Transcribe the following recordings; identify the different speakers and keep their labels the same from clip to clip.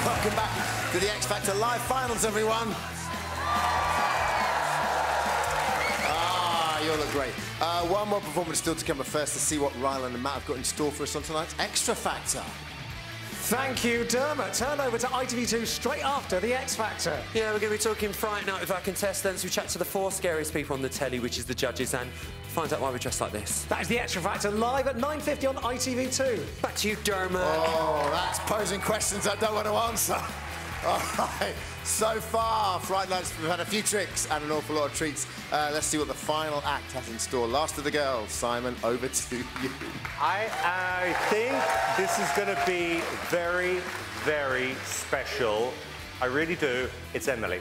Speaker 1: Welcome back to the X Factor Live Finals, everyone. You all look great. One more performance still to come, but first to see what Rylan and Matt have got in store for us on tonight's Extra Factor.
Speaker 2: Thank you, Dermot. Turn over to ITV2 straight after the X Factor.
Speaker 3: Yeah, we're going to be talking Fright Night with our contestants. We chat to the 4 scariest people on the telly, which is the judges, and find out why we're dressed like this.
Speaker 2: That is the Extra Factor live at 9:50 on ITV2.
Speaker 3: Back to you, Dermot.
Speaker 1: Oh, that's posing questions I don't want to answer. All right, so far, Fright Nights, we've had a few tricks and an awful lot of treats. Let's see what the final act has in store. Last of the girls, Simon, over to you.
Speaker 4: I think this is going to be very, very special. I really do. It's Emily.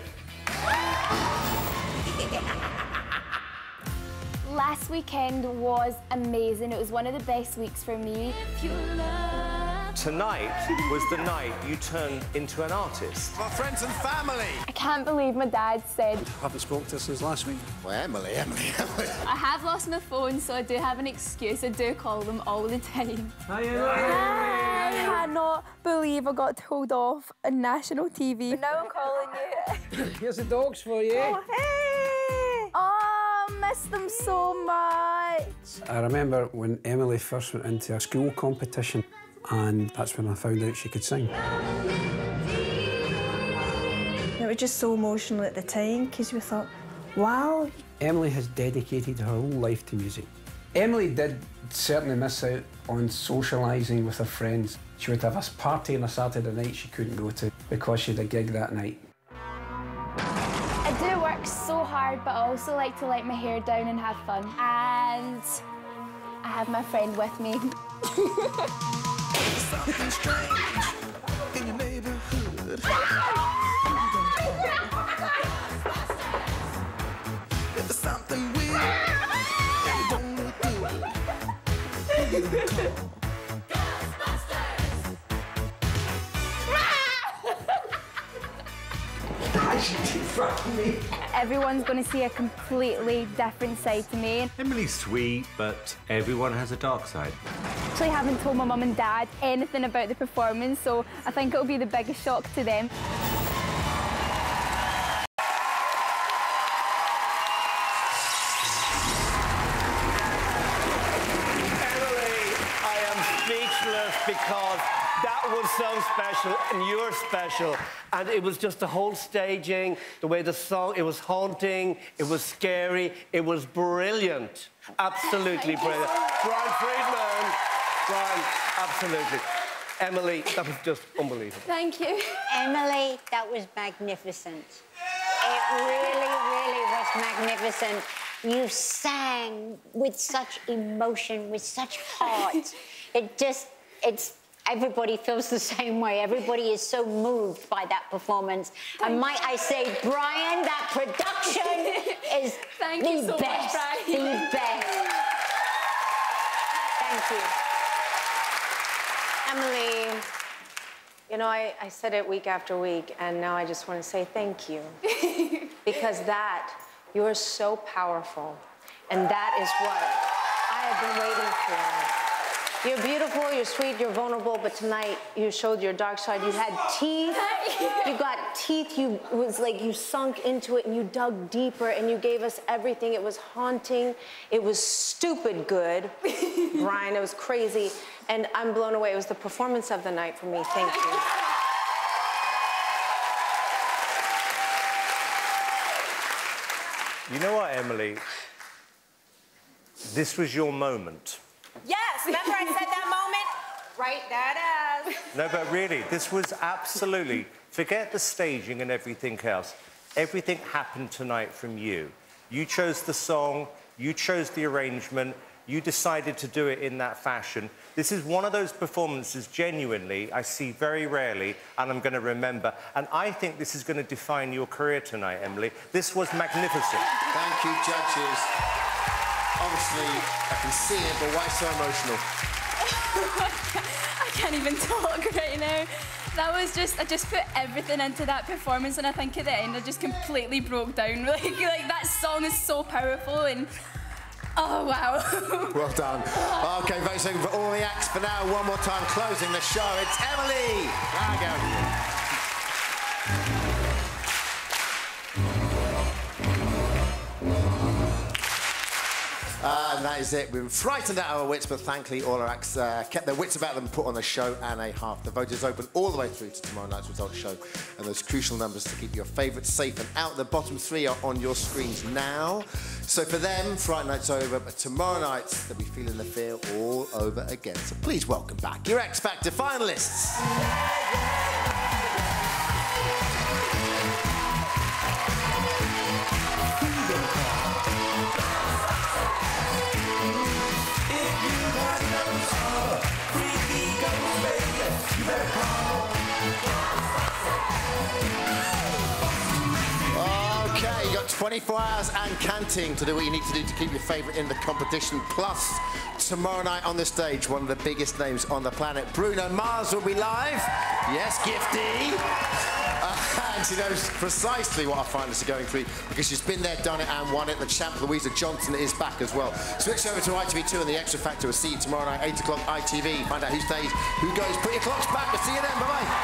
Speaker 5: Last weekend was amazing. It was one of the best weeks for me.
Speaker 4: Tonight was the night you turned into an artist.
Speaker 1: My friends and family.
Speaker 5: I can't believe my dad said...
Speaker 6: I haven't spoken to her since last week.
Speaker 1: Well, Emily.
Speaker 5: I have lost my phone, so I do have an excuse. I do call them all the time.
Speaker 2: Hi, Emily.
Speaker 5: I cannot believe I got told off on national TV. But now I'm calling you.
Speaker 6: Here's the dogs for you.
Speaker 5: Oh, hey! Oh, I miss them so much.
Speaker 6: I remember when Emily first went into a school competition, and that's when I found out she could sing.
Speaker 7: It was just so emotional at the time, because we thought, wow.
Speaker 6: Emily has dedicated her whole life to music. Emily did certainly miss out on socialising with her friends. She would have a party on a Saturday night she couldn't go to because she had a gig that night.
Speaker 5: I do work so hard, but I also like to let my hair down and have fun. And I have my friend with me.
Speaker 8: Something strange in your neighborhood. There's something weird and it don't look good. Give it a call.
Speaker 5: Everyone's going to see a completely different side to me.
Speaker 4: Emily's sweet, but everyone has a dark side.
Speaker 5: I actually haven't told my mum and dad anything about the performance, so I think it'll be the biggest shock to them.
Speaker 4: Emily, I am speechless because that was so special, and you're special. And it was just the whole staging, the way the song, it was haunting, it was scary, it was brilliant. Absolutely brilliant. Brian Friedman. Brian, absolutely. Emily, that was just unbelievable.
Speaker 5: Thank you.
Speaker 9: Emily, that was magnificent. It really, really was magnificent. You sang with such emotion, with such heart. Everybody feels the same way. Everybody is so moved by that performance. And might I say, Brian, that production is the best. The best. Thank you.
Speaker 10: Emily, you know, I said it week after week, and now I just want to say thank you. Because you are so powerful, and that is what I have been waiting for. You're beautiful, you're sweet, you're vulnerable, but tonight you showed your dark side. You had teeth, you got teeth, it was like you sunk into it and you dug deeper and you gave us everything. It was haunting, it was stupid good. Brian, it was crazy, and I'm blown away. It was the performance of the night for me. Thank you.
Speaker 4: You know what, Emily? This was your moment.
Speaker 11: Yes, remember I said that moment? Write that as.
Speaker 4: No, but really, this was absolutely... Forget the staging and everything else. Everything happened tonight from you. You chose the song, you chose the arrangement, you decided to do it in that fashion. This is one of those performances, genuinely, I see very rarely, and I'm going to remember. And I think this is going to define your career tonight, Emily. This was magnificent.
Speaker 1: Thank you, judges. Obviously, I can see it, but why so emotional?
Speaker 5: I can't even talk right now. That was just, I just put everything into that performance, and I think at the end I just completely broke down. Like that song is so powerful, and oh wow.
Speaker 1: Well done. Okay, very second for all the acts for now. One more time, closing the show. It's Emily. There we go. And that is it. We've been frightened out of our wits, but thankfully all our acts kept their wits about them, put on a show and a half. The vote is open all the way through to tomorrow night's results show, and those crucial numbers to keep your favourites safe and out. The bottom three are on your screens now. So for them, Friday night's over, but tomorrow night they'll be feeling the fear all over again. So please welcome back your X Factor finalists. Okay, you got 24 hours and counting to do what you need to do to keep your favourite in the competition. Plus, tomorrow night on the stage, one of the biggest names on the planet, Bruno Mars, will be live. Yes, Gifty. And she knows precisely what our finalists are going through because she's been there, done it, and won it. The champ, Louisa Johnson, is back as well. Switch over to ITV2 and the Extra Factor. We'll see you tomorrow night, 8 o'clock ITV. Find out who stays, who goes. Put your clocks back. We'll see you then. Bye-bye.